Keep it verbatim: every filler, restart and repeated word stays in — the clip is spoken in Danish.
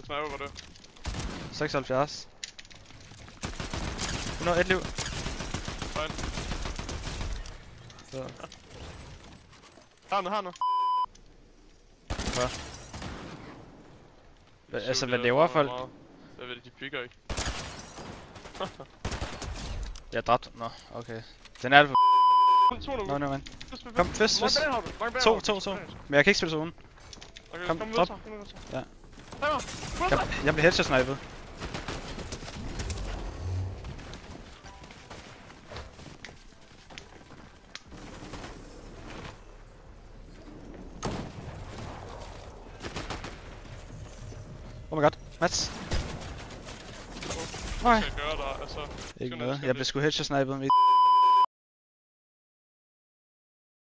Det sniper var det. seksoghalvfjerds. hundrede og et liv. Fine. Så. Herne, herne. Hvad? Hva, altså, hvad laver folk? Jeg ved det, de picker ikke. Jeg dræbte. Nå, okay. Den er det for. Nå, nå, man. Kom, fist, fist. To, to, to. Men jeg kan ikke spille zone. Okay, kom, kom drop. Ja. Jeg, jeg bliver headshot snipet. Oh my god, Mats. Nej. Ikke noget, jeg blev sgu headshot snipet.